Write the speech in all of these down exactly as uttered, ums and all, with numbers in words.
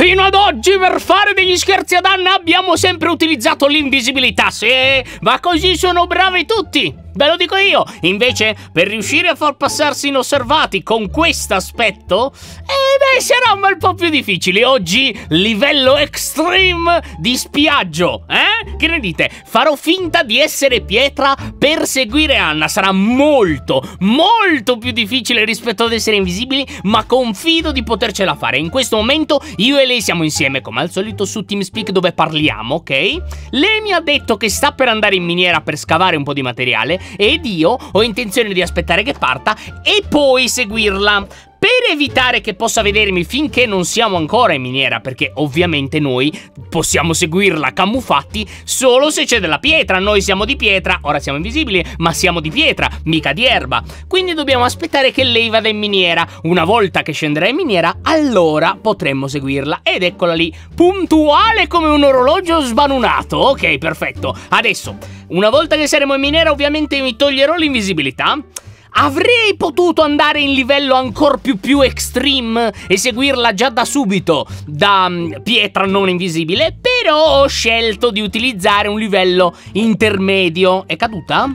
Fino ad oggi per fare degli scherzi ad Anna abbiamo sempre utilizzato l'invisibilità, sì, ma così sono bravi tutti, ve lo dico io. Invece, per riuscire a far passarsi inosservati con questo aspetto, eh beh, sarà un bel po' più difficile. Oggi, livello extreme di spiaggio, eh? Che ne dite? Farò finta di essere Pietra per seguire Anna. Sarà molto, molto più difficile rispetto ad essere invisibili, ma confido di potercela fare. In questo momento io e lei siamo insieme, come al solito, su TeamSpeak, dove parliamo, ok? Lei mi ha detto che sta per andare in miniera per scavare un po' di materiale ed io ho intenzione di aspettare che parta e poi seguirla, per evitare che possa vedermi finché non siamo ancora in miniera, perché ovviamente noi possiamo seguirla camuffati solo se c'è della pietra. Noi siamo di pietra, ora siamo invisibili, ma siamo di pietra, mica di erba. Quindi dobbiamo aspettare che lei vada in miniera. Una volta che scenderà in miniera, allora potremmo seguirla. Ed eccola lì, puntuale come un orologio sbanunato. Ok, perfetto. Adesso, una volta che saremo in miniera, ovviamente mi toglierò l'invisibilità. Avrei potuto andare in livello ancora più più extreme e seguirla già da subito da um, pietra non invisibile, però ho scelto di utilizzare un livello intermedio. È caduta?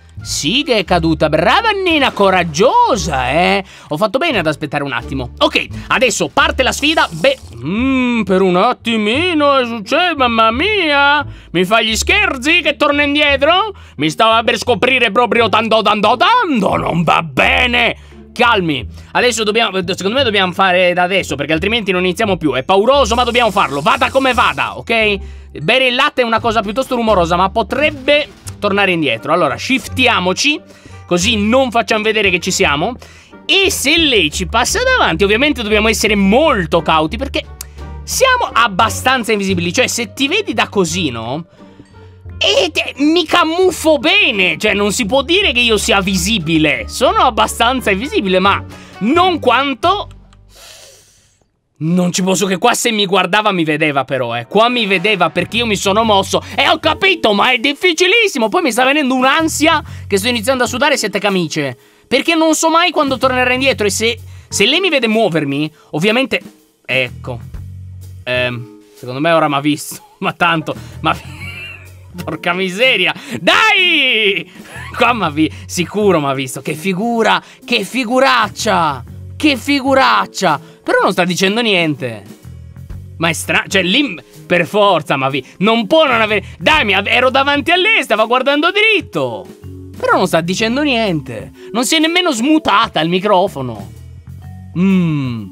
Sì che è caduta, brava Nina, coraggiosa, eh. Ho fatto bene ad aspettare un attimo. Ok, adesso parte la sfida. Beh, mm, per un attimino è successo, mamma mia. Mi fai gli scherzi che torna indietro? Mi stava per scoprire proprio tanto tanto tanto. Non va bene. Calmi, adesso dobbiamo, secondo me dobbiamo fare da adesso, perché altrimenti non iniziamo più. È pauroso, ma dobbiamo farlo, vada come vada, ok? Bere il latte è una cosa piuttosto rumorosa, ma potrebbe tornare indietro. Allora, shiftiamoci, così non facciamo vedere che ci siamo. E se lei ci passa davanti, ovviamente dobbiamo essere molto cauti, perché siamo abbastanza invisibili. Cioè, se ti vedi da così, no? E te, mi camuffo bene. Cioè, non si può dire che io sia visibile. Sono abbastanza invisibile, ma non quanto... Non ci posso, che qua se mi guardava mi vedeva però, eh. Qua mi vedeva perché io mi sono mosso. E ho capito, ma è difficilissimo. Poi mi sta venendo un'ansia che sto iniziando a sudare sette camicie, perché non so mai quando tornerà indietro. E se, se lei mi vede muovermi, ovviamente... Ecco. Ehm, secondo me ora mi ha visto. Ma tanto... Ma... Porca miseria. Dai! Qua mi ha visto. Sicuro mi ha visto. Che figura. Che figuraccia. Che figuraccia. Però non sta dicendo niente. Ma è strano. Cioè lì per forza ma vi non può non avere. Dai, mi ero davanti a lei, stava guardando dritto. Però non sta dicendo niente. Non si è nemmeno smutata il microfono. Mmm.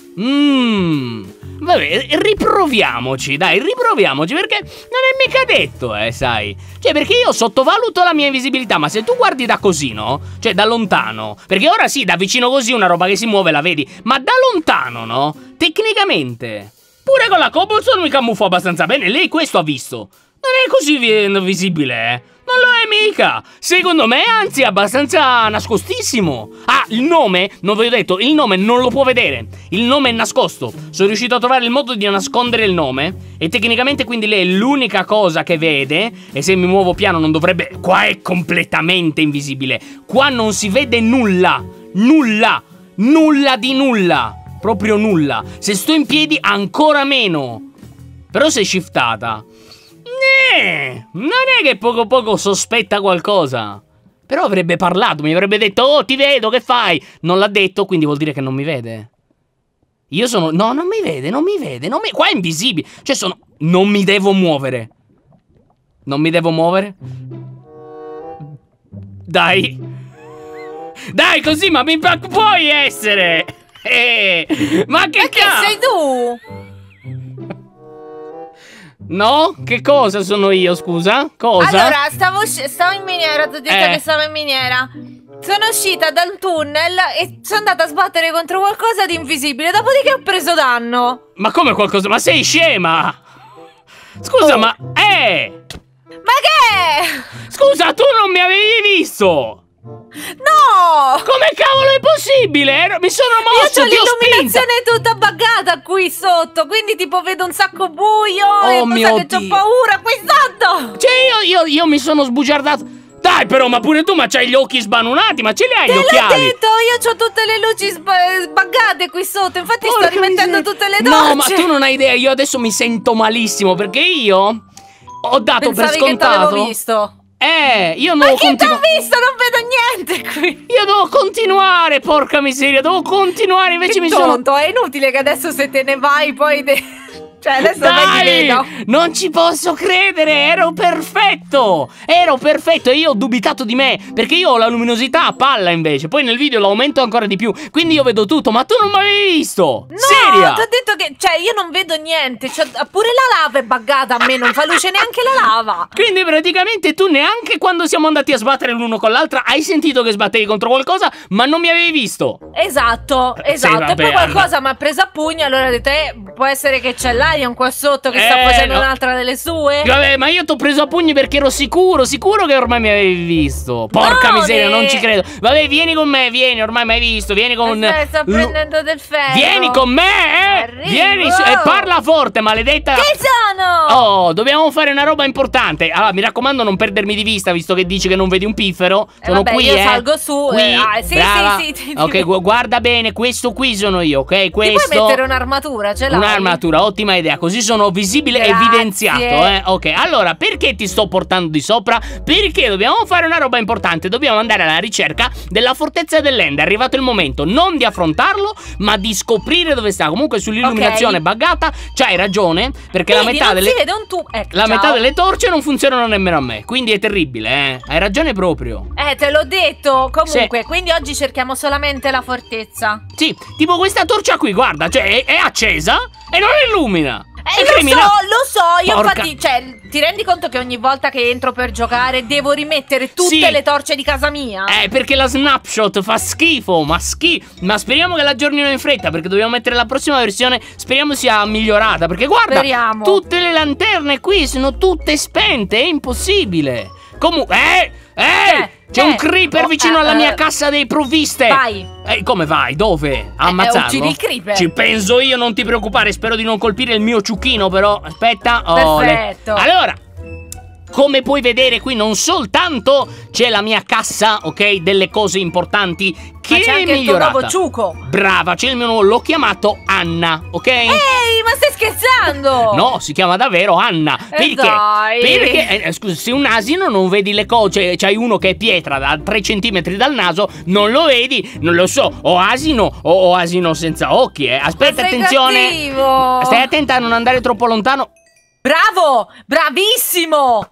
Mmm. Vabbè, riproviamoci, dai, riproviamoci, perché non è mica detto, eh, sai. Cioè, perché io sottovaluto la mia invisibilità, ma se tu guardi da così, no? Cioè, da lontano. Perché ora sì, da vicino così una roba che si muove la vedi, ma da lontano, no? Tecnicamente, pure con la cobblestone mi camuffo abbastanza bene. Lei questo ha visto. Non è così vi visibile, eh. Non lo è mica. Secondo me, anzi, è abbastanza nascostissimo. Ah, il nome, non vi ho detto, il nome non lo può vedere. Il nome è nascosto. Sono riuscito a trovare il modo di nascondere il nome. E tecnicamente quindi lei è l'unica cosa che vede. E se mi muovo piano non dovrebbe... Qua è completamente invisibile. Qua non si vede nulla. Nulla. Nulla di nulla. Proprio nulla. Se sto in piedi ancora meno. Però sei shiftata. Eh, non è che poco poco sospetta qualcosa. Però avrebbe parlato, mi avrebbe detto: oh, ti vedo, che fai? Non l'ha detto, quindi vuol dire che non mi vede. Io sono... No, non mi vede, non mi vede, non mi... Qua è invisibile. Cioè sono... Non mi devo muovere. Non mi devo muovere. Dai. Dai, così, ma mi puoi essere. Eh, ma che Perché cazzo sei tu? No? Che cosa sono io, scusa? Cosa? Allora, stavo, stavo in miniera, ti ho detto Eh. che stavo in miniera. Sono uscita dal tunnel e sono andata a sbattere contro qualcosa di invisibile. Dopodiché ho preso danno. Ma come qualcosa? Ma sei scema? Scusa, Oh. ma... Eh! Ma che? Scusa, tu non mi avevi visto! No! Come cavolo è possibile? Ero- Mi sono Io mosso, ho ti ho spinta! l'illuminazione tutta buggata qui sotto. Quindi tipo vedo un sacco buio. Oh e mio mi sa che ho Dio. paura qui sotto. Cioè io, io, io mi sono sbugiardato. Dai però, ma pure tu, ma c'hai gli occhi sbanunati, ma ce li hai Te gli l'ho occhiali? detto, io ho tutte le luci sba- buggate qui sotto, infatti Porca sto rimettendo miseria. tutte le torce. No, ma tu non hai idea, io adesso mi sento malissimo perché io ho dato Pensavi per scontato. che t'avevo visto? Eh, io Ma devo chi t'ha continuare. visto? Non vedo niente qui. Io devo continuare, porca miseria, devo continuare, invece Che mi sono. tonto, è inutile che adesso se te ne vai poi te... Cioè adesso me ti Dai, vedo. non ci posso credere, ero perfetto. Ero perfetto e io ho dubitato di me, perché io ho la luminosità a palla invece. Poi nel video l'aumento ancora di più, quindi io vedo tutto, ma tu non mi avevi visto. No, Seria? ti ho detto che... Cioè io non vedo niente, cioè, pure la lava è buggata a me, non fa luce neanche la lava. Quindi praticamente tu neanche quando siamo andati a sbattere l'uno con l'altra hai sentito che sbattevi contro qualcosa, ma non mi avevi visto. Esatto, Eh, esatto. sì, E vabbè, poi qualcosa Anna. mi ha preso a pugno, allora ho detto, eh, può essere che c'è Lion qua sotto che sta Eh, facendo no. un'altra delle sue? Vabbè, ma io t'ho preso a pugni perché ero sicuro, sicuro che ormai mi avevi visto. Porca No, miseria, ne- non ci credo. Vabbè, vieni con me, vieni, ormai mi hai visto, vieni con... Aspetta, sto Lu- prendendo del ferro. Vieni con me, eh! Arrivo. Vieni su- e parla forte, maledetta. Chi sono? Oh, dobbiamo fare una roba importante. Allora, mi raccomando, non perdermi di vista, visto che dici che non vedi un piffero. Eh, Sono vabbè, qui, io eh. salgo su, Qui, eh, ah, sì, brava. sì, sì, sì, Ok, sì. gu- guarda bene, questo qui sono io, ok? Ti Questo. puoi mettere un'armatura, ce l'hai? Un'armatura, ottima idea, così sono visibile e Grazie. evidenziato, eh. Ok, allora, perché ti sto portando di sopra? Perché dobbiamo fare una roba importante, dobbiamo andare alla ricerca della fortezza dell'End. È arrivato il momento non di affrontarlo, ma di scoprire dove sta. Comunque sull'illuminazione Ok. buggata c'hai ragione, perché la Vedi, metà non delle si vede un tu... Ecco, la ciao. metà delle torce non funzionano nemmeno a me, quindi è terribile, eh. Hai ragione proprio. Eh, te l'ho detto. Comunque, quindi oggi cerchiamo solamente la fortezza. Sì, tipo questa torcia qui, guarda, cioè è, è accesa e non illumina. Eh, È lo criminale. so, lo so, io Porca- infatti, cioè, ti rendi conto che ogni volta che entro per giocare devo rimettere tutte Sì. le torce di casa mia? Eh, perché la snapshot fa schifo, ma schifo. Ma speriamo che l'aggiornino in fretta, perché dobbiamo mettere la prossima versione. Speriamo sia migliorata, perché guarda, Speriamo. tutte le lanterne qui sono tutte spente, è impossibile. Comunque, eh, eh, c'è eh, un creeper oh, vicino eh, alla eh. mia cassa dei provviste. Vai. Eh, come vai? Dove? A ammazzarlo? uccidi il creeper. Ci penso io, non ti preoccupare, spero di non colpire il mio ciuchino, però. Aspetta. Oh, le- Perfetto. Allora, come puoi vedere qui non soltanto c'è la mia cassa, ok, delle cose importanti che Ma c'è è anche il tuo migliorata. nuovo ciuco. Brava, c'è il mio nuovo, l'ho chiamato Anna, ok? Ehi, ma stai scherzando? No, si chiama davvero Anna. Eh, Perché? dai. Perché, eh, scusa, se un asino non vedi le cose, cioè, c'hai uno che è pietra da tre centimetri dal naso, non lo vedi, non lo so, o asino o, o asino senza occhi, eh. Aspetta, Ma sei attenzione. cattivo. Stai attenta a non andare troppo lontano. Bravo, bravissimo.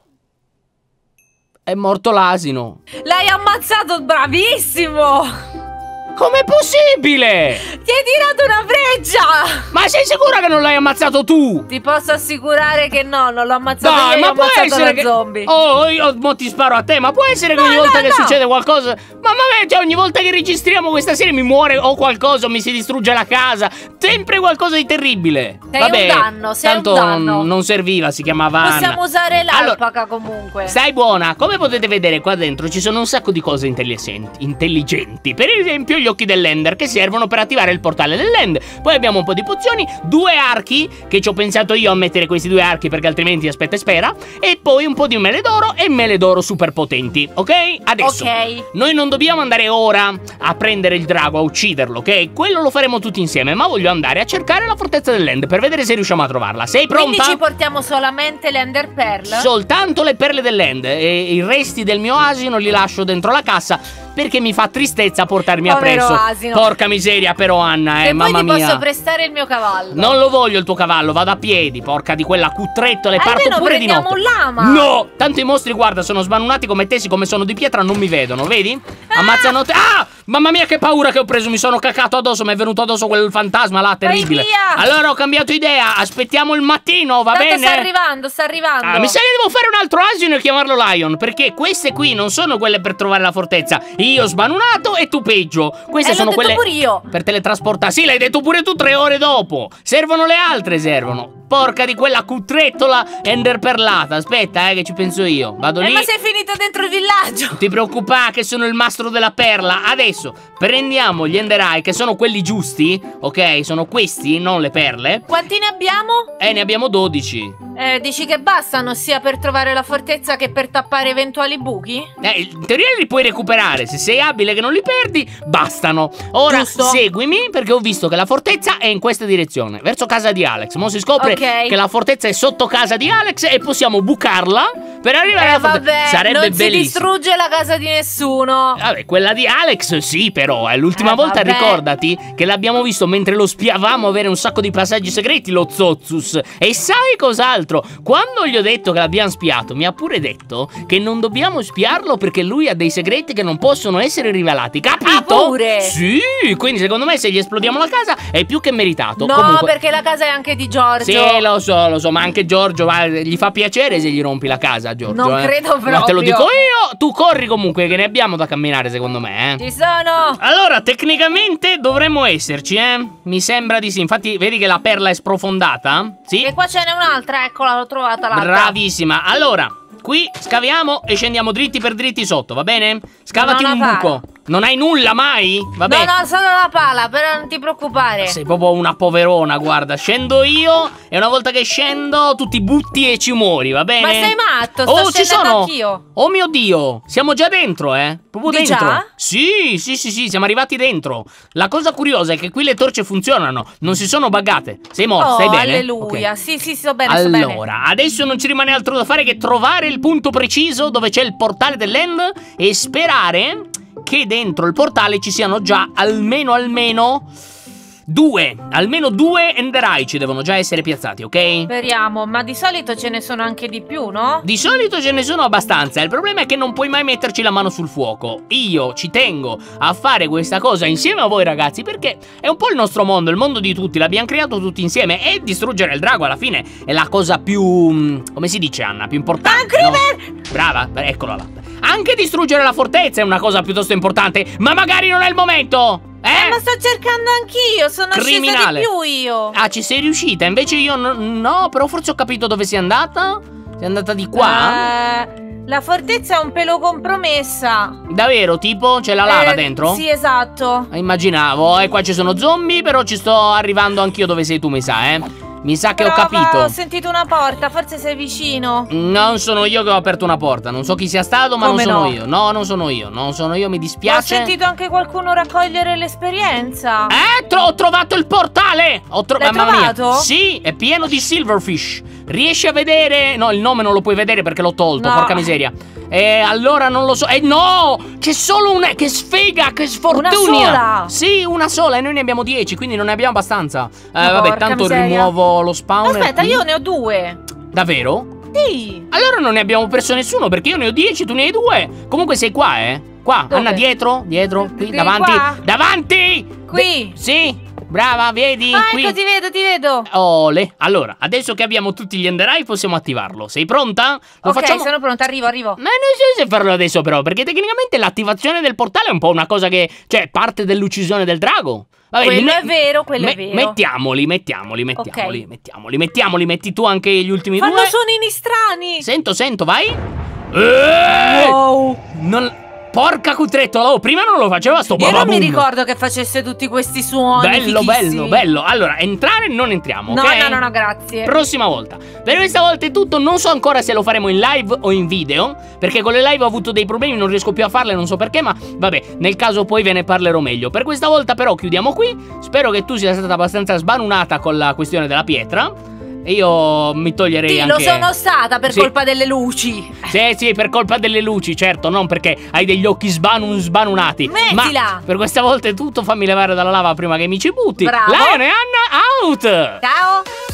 È morto l'asino. L'hai ammazzato, bravissimo. Com'è possibile? Ti hai tirato una freccia. Ma sei sicura che non l'hai ammazzato tu? Ti posso assicurare che no, non l'ho ammazzato Dai, io, ma ho può ammazzato essere la che... zombie. Oh, io mo ti sparo a te, ma può essere che No, ogni volta no, che no. succede qualcosa... Ma vabbè, cioè ogni volta che registriamo questa serie mi muore o qualcosa, o mi si distrugge la casa. Sempre qualcosa di terribile. Sei Vabbè, un danno, sei un tanto danno. non serviva, si chiamava Anna. Possiamo usare l'alpaca Allora, comunque. stai buona, come potete vedere qua dentro ci sono un sacco di cose intelligenti, intelligenti. Per esempio gli occhi dell'Ender che servono per attivare il portale dell'End. Poi abbiamo un po' di pozioni, due archi, che ci ho pensato io a mettere questi due archi perché altrimenti aspetta e spera. E poi un po' di mele d'oro e mele d'oro super potenti, ok? Adesso, Ok. noi non dobbiamo andare ora a prendere il drago, a ucciderlo, ok? Quello lo faremo tutti insieme, ma voglio andare a cercare la fortezza dell'End per vedere se riusciamo a trovarla. Sei pronta? Quindi ci portiamo solamente l'Ender Pearl? Soltanto le perle dell'End e i resti del mio asino li lascio dentro la cassa perché mi fa tristezza portarmi Povero appresso. asino. Porca miseria però Anna, eh, Se mamma poi ti mia. posso prestare il mio cavallo. Non lo voglio il tuo cavallo, vado a piedi, porca di quella cutretto, le parto Almeno pure di prendiamo notte. un lama. No, tanto i mostri, guarda, sono sbanunati come te, siccome sono di pietra non mi vedono, vedi? Ammazzano te. Ah! Mamma mia che paura che ho preso, mi sono cacato addosso, mi è venuto addosso quel fantasma là, terribile. via! Allora ho cambiato idea, aspettiamo il mattino, va Tanto bene? sta arrivando, sta arrivando. Ah, mi sa che devo fare un altro asino e chiamarlo Lion, perché queste qui non sono quelle per trovare la fortezza. Io sbanunato e tu peggio. Queste Eh, sono l'ho detto quelle pure io. per teletrasportare. Sì, l'hai detto pure tu tre ore dopo. Servono le altre, servono. sporca di quella cutrettola enderperlata. Aspetta, eh, che ci penso io. Vado eh, lì. Ma sei finito dentro il villaggio. Non ti preoccupare che sono il mastro della perla. Adesso prendiamo gli ender eye, che sono quelli giusti, ok? Sono questi, non le perle. Quanti ne abbiamo? Eh, ne abbiamo dodici. Eh, dici che bastano sia per trovare la fortezza che per tappare eventuali buchi? Eh, in teoria li puoi recuperare. Se sei abile che non li perdi, bastano. Ora Giusto. seguimi, perché ho visto che la fortezza è in questa direzione, verso casa di Alex. Mo si scopre Ok. che la fortezza è sotto casa di Alex e possiamo bucarla per arrivare Eh alla fortezza. vabbè, Sarebbe non si bellissimo. distrugge la casa di nessuno. Vabbè, quella di Alex sì, però è l'ultima Eh, volta, vabbè. ricordati che l'abbiamo visto mentre lo spiavamo avere un sacco di passaggi segreti, lo Zozus. E sai cos'altro? Quando gli ho detto che l'abbiamo spiato, mi ha pure detto che non dobbiamo spiarlo perché lui ha dei segreti che non possono essere rivelati, capito? Ah, pure? Sì, quindi secondo me se gli esplodiamo la casa è più che meritato. No, Comunque, perché la casa è anche di Giorgio. sì, lo so, lo so, ma anche Giorgio, va, gli fa piacere se gli rompi la casa, Giorgio. Non eh. credo Ma te lo proprio. dico io, tu corri comunque che ne abbiamo da camminare secondo me, eh. Ci sono. Allora, tecnicamente dovremmo esserci, eh? Mi sembra di sì. Infatti, vedi che la perla è sprofondata? Sì? E qua ce n'è un'altra, eccola, l'ho trovata l'altra. Bravissima. Allora, qui scaviamo e scendiamo dritti per dritti sotto, va bene? Scavati Non un ho una buco. Non hai nulla mai? Vabbè. No, no, solo la pala, però non ti preoccupare. Sei proprio una poverona, guarda. Scendo io e una volta che scendo tu ti butti e ci muori, va bene? Ma sei matto, sto Oh, ci scendendo sono! anch'io. Oh mio Dio, siamo già dentro, eh? Proprio Di dentro. già? Sì, sì, sì, sì, siamo arrivati dentro. La cosa curiosa è che qui le torce funzionano, non si sono buggate. Sei morto, Oh, stai bene? alleluia. Ok. Sì, sì, sto bene, sto bene. Allora, adesso non ci rimane altro da fare che trovare il punto preciso dove c'è il portale dell'end e sperare che dentro il portale ci siano già almeno, almeno due, almeno due ender eye ci devono già essere piazzati, ok? Speriamo, ma di solito ce ne sono anche di più, no? Di solito ce ne sono abbastanza, il problema è che non puoi mai metterci la mano sul fuoco. Io ci tengo a fare questa cosa insieme a voi ragazzi perché è un po' il nostro mondo, il mondo di tutti, l'abbiamo creato tutti insieme e distruggere il drago alla fine è la cosa più, come si dice Anna, più importante, no? Brava, eccola là. Anche distruggere la fortezza è una cosa piuttosto importante, ma magari non è il momento, eh? Eh, ma sto cercando anch'io, sono Criminale. scesa di più io. Ah, ci sei riuscita, invece io no, no, però forse ho capito dove sei andata. Sei andata di qua? Eh, la fortezza è un pelo compromessa. Davvero, tipo? C'è la lava Eh, dentro? Sì, esatto. Immaginavo, e qua ci sono zombie, però ci sto arrivando anch'io dove sei tu, mi sa, eh. Mi sa che ho Prova, capito. Ho sentito una porta, forse sei vicino. Non sono io che ho aperto una porta, non so chi sia stato, ma Come non sono no? io. No, non sono io, non sono io, mi Ho dispiace. sentito anche qualcuno raccogliere l'esperienza. Eh, tro- ho trovato il portale! Ho tro- L'hai mamma mia. trovato? Sì, è pieno di silverfish. Riesci a vedere? No, il nome non lo puoi vedere perché l'ho tolto, No. porca miseria. E allora non lo so. Eh no! C'è solo una. Che sfiga, che sfortuna! sola? Sì, una sola, e noi ne abbiamo dieci, quindi non ne abbiamo abbastanza. Eh, Ma vabbè, porca tanto miseria. rimuovo lo spawner. Aspetta, qui. io ne ho due. Davvero? Sì. Allora non ne abbiamo perso nessuno perché io ne ho dieci, tu ne hai due. Comunque sei qua, eh? Qua, Dove? Anna, dietro, dietro, qui, Qui, davanti. qua? Davanti! Qui. De- sì, brava, vedi? Ah, qui. ecco, ti vedo, ti vedo. Ole. Allora, adesso che abbiamo tutti gli ender eye possiamo attivarlo. Sei pronta? Lo Ok, facciamo. sono pronta, arrivo, arrivo. Ma non so se farlo adesso però, perché tecnicamente l'attivazione del portale è un po' una cosa che, cioè, parte dell'uccisione del drago. Vabbè, Quello li me- è vero, quello me- è vero. Mettiamoli, mettiamoli, mettiamoli, Ok. mettiamoli, mettiamoli, metti tu anche gli ultimi Fanno due. suonini strani. Sento, sento, vai. Eh! Wow. Non... Porca cutrettola, oh, prima non lo faceva sto Io non mi bababum. ricordo che facesse tutti questi suoni. Bello, fighissimi. bello, bello. Allora, entrare non entriamo, No, ok? no, no, no, grazie. Prossima volta. Per questa volta è tutto, non so ancora se lo faremo in live o in video, perché con le live ho avuto dei problemi, non riesco più a farle, non so perché, ma vabbè, nel caso poi ve ne parlerò meglio. Per questa volta però chiudiamo qui, spero che tu sia stata abbastanza sbanunata con la questione della pietra. E io mi toglierei Sì, anche... lo sono stata per Sì. colpa delle luci. Sì, sì, per colpa delle luci, certo, non perché hai degli occhi sbanun sbanunati. Mettila! Ma per questa volta è tutto, fammi levare dalla lava prima che mi ci butti. Bravo. Lion e Anna out! Ciao.